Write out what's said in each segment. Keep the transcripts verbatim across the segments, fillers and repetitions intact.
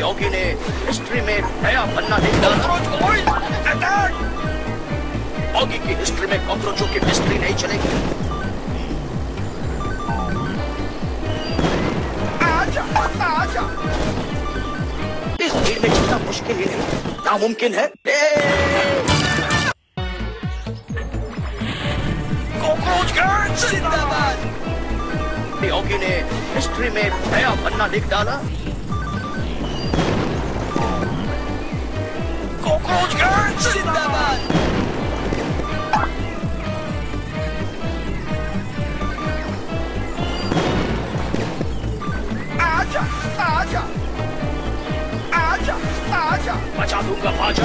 Oggy ने history में नया पन्ना लिख डाला। ऑगी की हिस्ट्री में कॉकरोचों की मिस्ट्री नहीं चलेगी। आजा, आजा। इस भीड़ में चलना मुश्किल ही नहीं, नामुमकिन है। कॉकरोच गर्ल जिंदाबाद। ऑगी ने हिस्ट्री में नया पन्ना लिख डाला। कॉकरोच गर्ल जिंदाबाद। आजा, आजा, आजा, आजा। बचा दूंगा बाजा।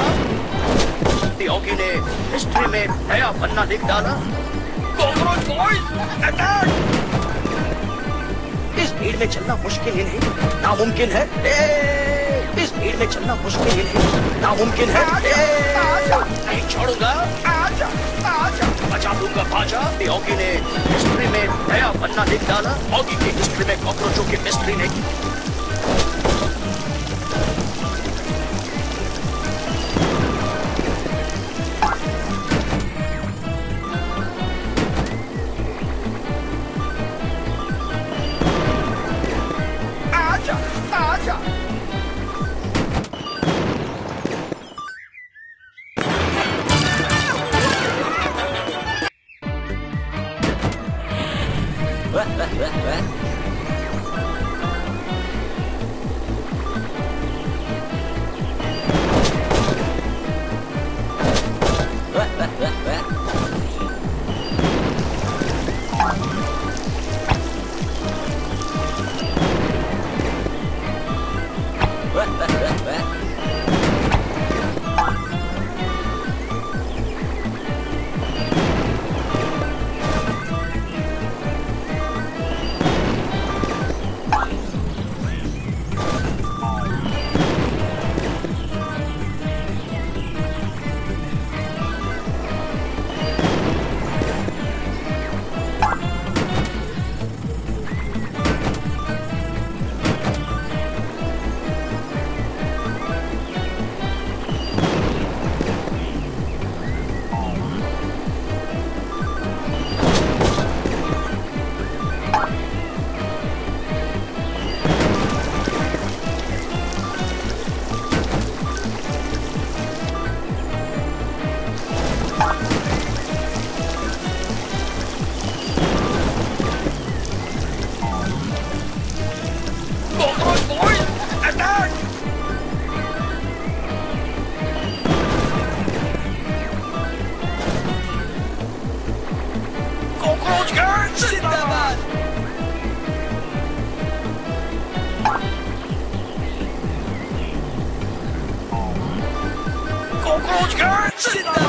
ऑगी ने हिस्ट्री में नया पन्ना लिख डाला। Cockroach boys attack. इस भीड़ में चलना मुश्किल ही नहीं, नामुमकिन है। इस भीड़ में चलना मुश्किल ही नहीं, नामुमकिन है। नहीं छोड़ूंगा। आजा, आजा। बचा दूंगा बाजा। ऑगी ने हिस्ट्री में नया पन्ना लिख डाला। ऑगी की हिस्ट्री में कॉकरोचों की मिस्ट्री नहीं। Cockroach girl, sit down.